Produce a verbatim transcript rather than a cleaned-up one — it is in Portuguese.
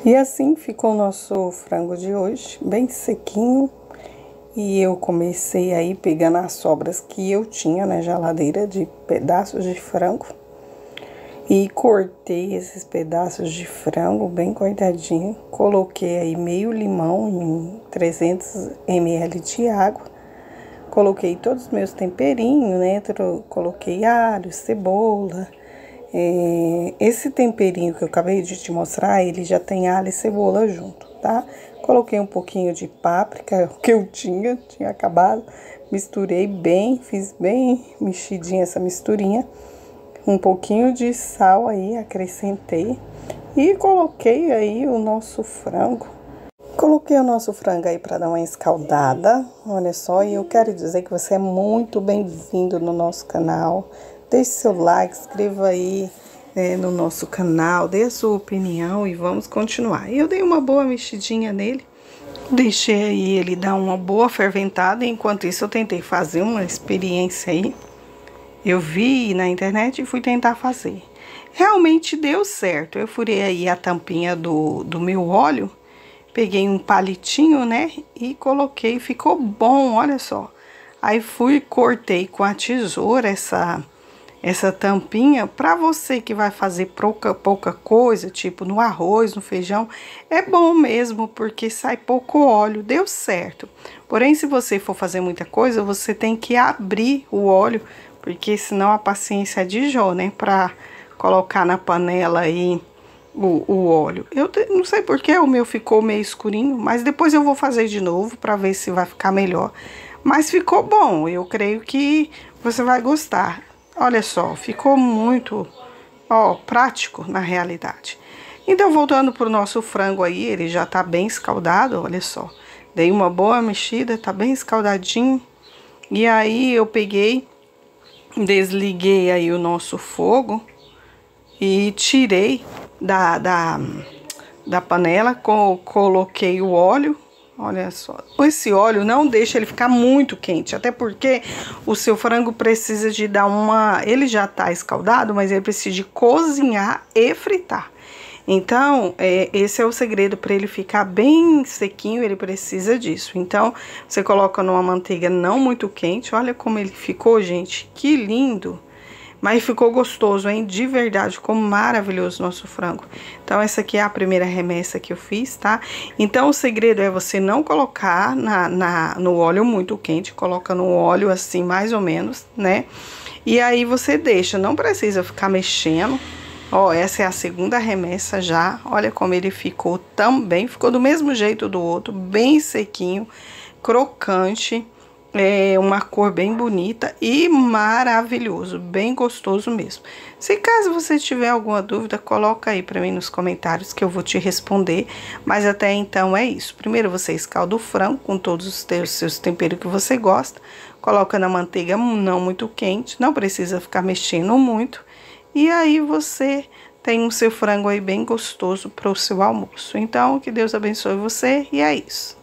E assim ficou o nosso frango de hoje, bem sequinho. E eu comecei aí pegando as sobras que eu tinha na geladeira de pedaços de frango. E cortei esses pedaços de frango bem cortadinho. Coloquei aí meio limão em trezentos mililitros de água. Coloquei todos os meus temperinhos, né? Coloquei alho, cebola. É, esse temperinho que eu acabei de te mostrar, ele já tem alho e cebola junto, tá? Coloquei um pouquinho de páprica, que eu tinha, tinha acabado. Misturei bem, fiz bem mexidinha essa misturinha. Um pouquinho de sal aí, acrescentei. E coloquei aí o nosso frango. Coloquei o nosso frango aí para dar uma escaldada, olha só. E eu quero dizer que você é muito bem-vindo no nosso canal. Deixe seu like, inscreva aí é, no nosso canal, dê a sua opinião e vamos continuar. Eu dei uma boa mexidinha nele, deixei aí ele dar uma boa ferventada. Enquanto isso eu tentei fazer uma experiência aí. Eu vi na internet e fui tentar fazer. Realmente deu certo. Eu furei aí a tampinha do, do meu óleo, peguei um palitinho, né, e coloquei, ficou bom, olha só. Aí fui, cortei com a tesoura essa... essa tampinha. Para você que vai fazer pouca, pouca coisa, tipo no arroz, no feijão, é bom mesmo, porque sai pouco óleo, deu certo. Porém, se você for fazer muita coisa, você tem que abrir o óleo, porque senão a paciência é de Jó, né? Para colocar na panela aí o, o óleo. Eu não sei porque o meu ficou meio escurinho, mas depois eu vou fazer de novo para ver se vai ficar melhor. Mas ficou bom, eu creio que você vai gostar. Olha só, ficou muito, ó, prático na realidade. Então, voltando pro nosso frango aí, ele já tá bem escaldado, olha só. Dei uma boa mexida, tá bem escaldadinho. E aí, eu peguei, desliguei aí o nosso fogo e tirei da, da, da panela, co coloquei o óleo. Olha só, esse óleo não deixa ele ficar muito quente, até porque o seu frango precisa de dar uma... Ele já tá escaldado, mas ele precisa de cozinhar e fritar. Então, é, esse é o segredo para ele ficar bem sequinho, ele precisa disso. Então, você coloca numa manteiga não muito quente, olha como ele ficou, gente, que lindo! Mas ficou gostoso, hein? De verdade, ficou maravilhoso o nosso frango. Então, essa aqui é a primeira remessa que eu fiz, tá? Então, o segredo é você não colocar na, na, no óleo muito quente. Coloca no óleo assim, mais ou menos, né? E aí, você deixa, não precisa ficar mexendo. Ó, essa é a segunda remessa já. Olha como ele ficou também. Ficou do mesmo jeito do outro, bem sequinho, crocante. É uma cor bem bonita e maravilhoso, bem gostoso mesmo. Se caso você tiver alguma dúvida, coloca aí para mim nos comentários que eu vou te responder. Mas até então é isso. Primeiro você escalda o frango com todos os teus, seus temperos que você gosta. Coloca na manteiga não muito quente, não precisa ficar mexendo muito. E aí você tem o seu frango aí bem gostoso para o seu almoço. Então, que Deus abençoe você e é isso.